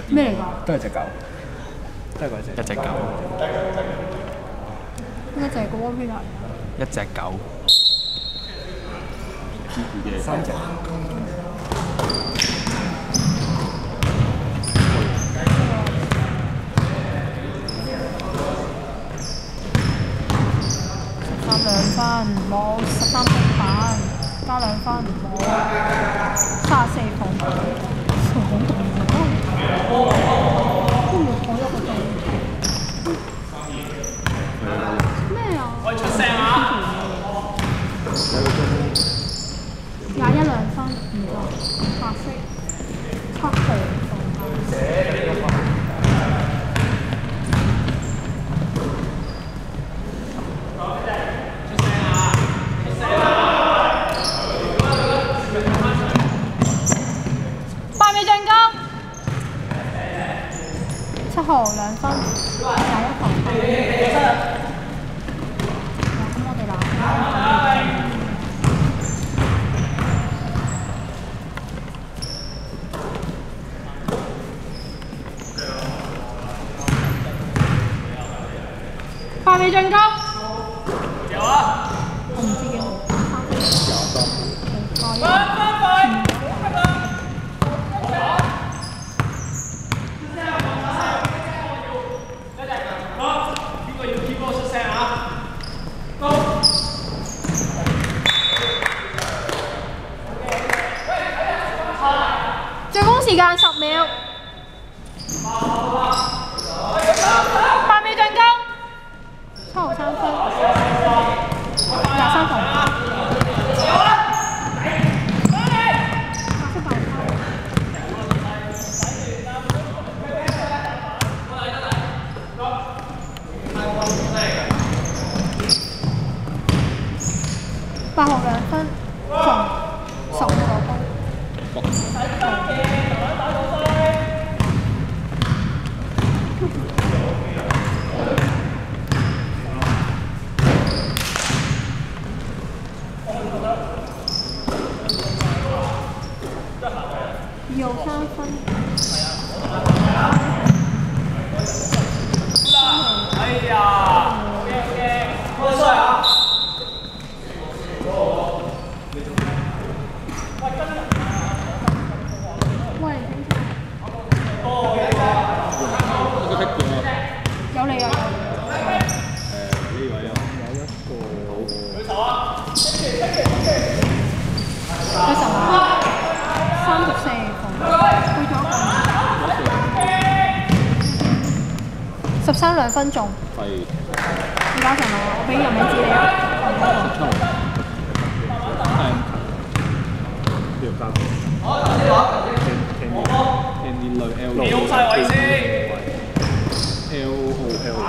咩嚟㗎？ 都係隻狗，都係嗰隻。 一隻狗， 應該就係個 War Peter 嚟一隻狗， 三隻。 13兩分，冇13分板，加2分，冇34分。好動啊！都冇講一個動。咩啊？可以出聲啊！21兩分，唔夠，白色7號放8秒進攻，7號2分，21球分。咁我哋拿。8秒進攻。有啊。我唔知幾號。最終時間10秒。8秒進攻。7號3分。23球。8號2分，中15個分。2號3分。哎呀！開衰啊！有你啊！ 呢位啊，有一個。 佢10分，34分，去咗13 2分中。 係。 而家成我俾人名字你啊。 你好晒位先。LOL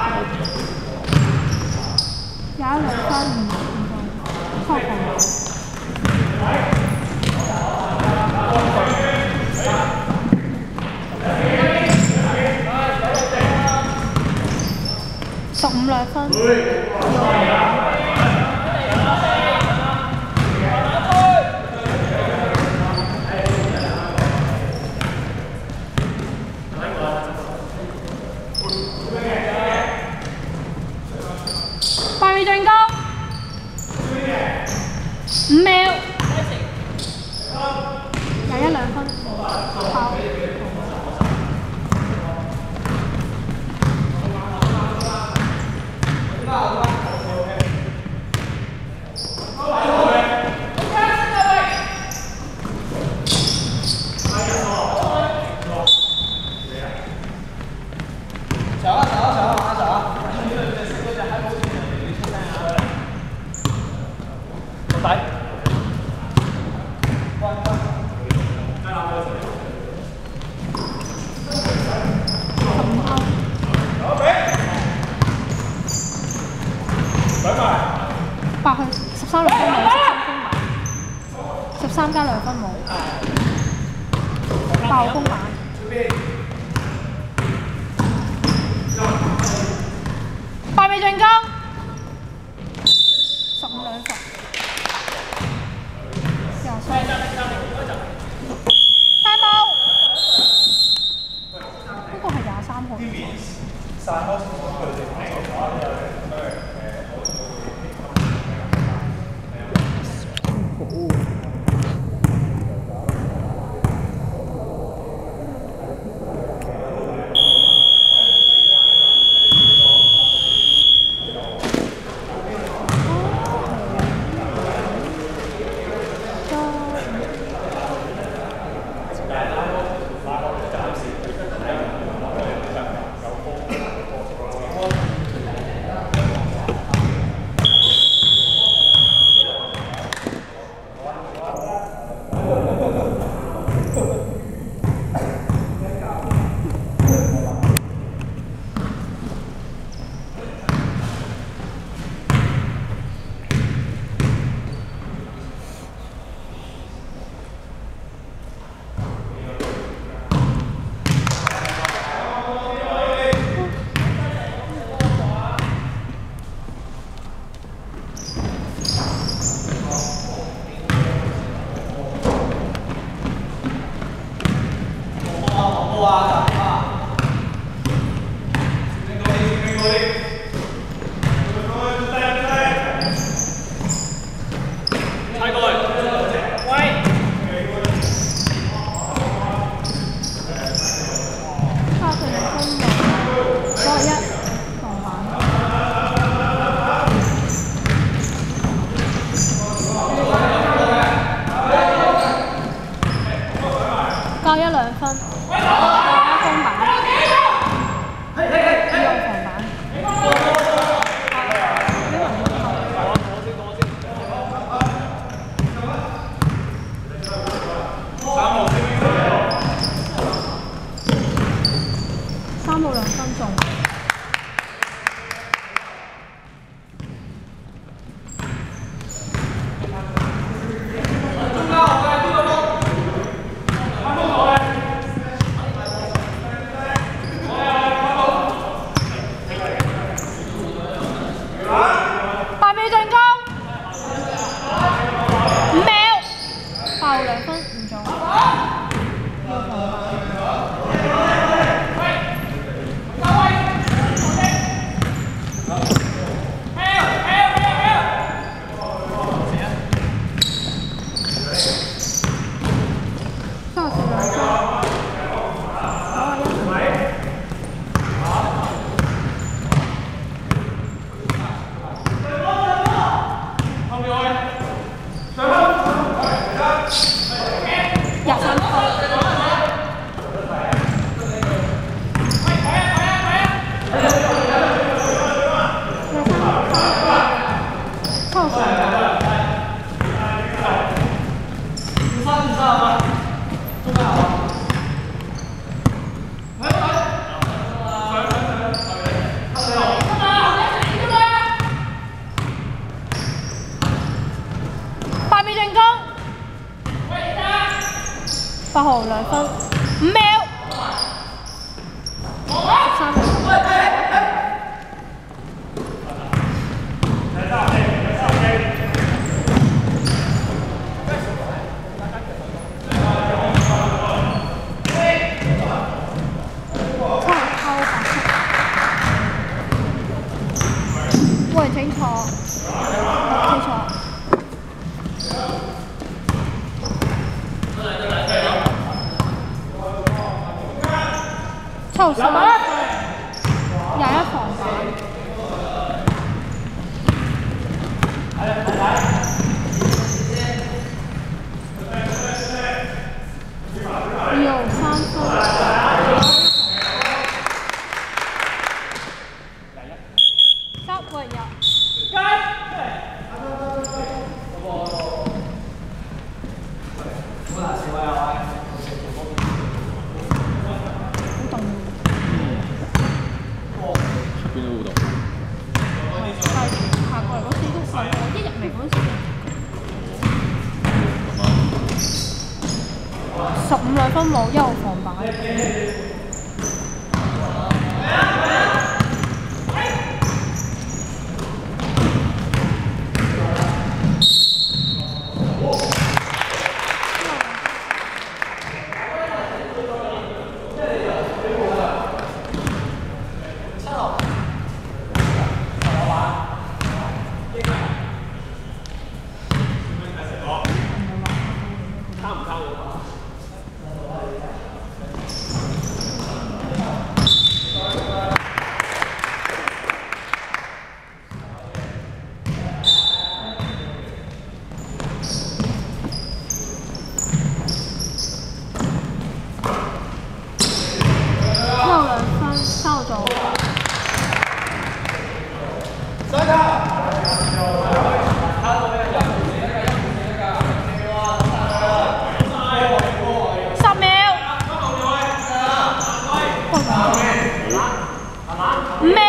21 2分，唔中，7球。15 2分。8秒進攻，5秒，21 2分，跑。 號。加1、2分，加封板，呢個防板，3號2分中。8號2分，5秒，13分。喂，清楚，清楚。抽3分，21防板。2號3分。執位入。15 2分冇，1號防板。 咩